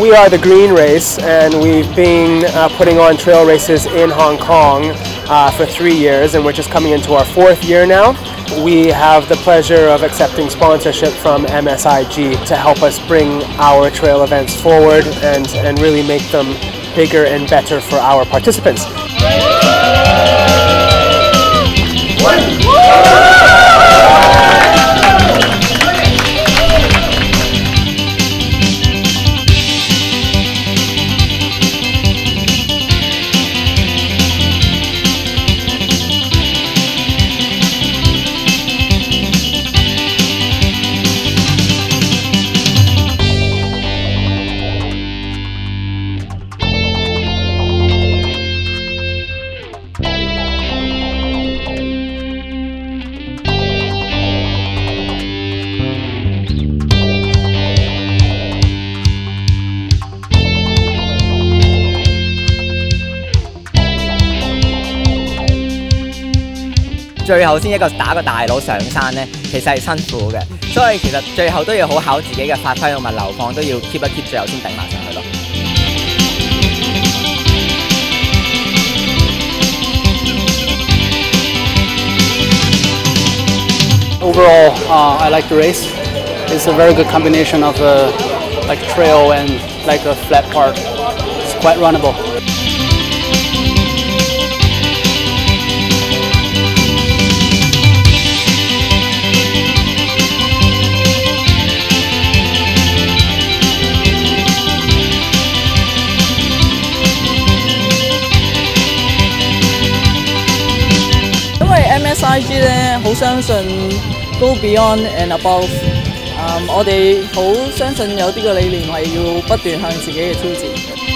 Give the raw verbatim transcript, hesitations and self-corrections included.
we are the Green Race, and we've been uh, putting on trail races in Hong Kong uh, for three years, and we're just coming into our fourth year now. We have the pleasure of accepting sponsorship from M S I G to help us bring our trail events forward and, and really make them bigger and better for our participants. 最後先一個打個大佬上山咧，其實係辛苦嘅，所以其實最後都要好考自己嘅發揮同埋流放，都要 keep 一 keep 最後先頂埋上去咯。 Overall, uh, I like the race. It's a very good combination of uh, like trail and like a flat part. It's quite runnable. M S I G 咧好相信 Go Beyond and Above， 嗯，我哋好相信有啲個理念係要不斷向自己嘅挑戰。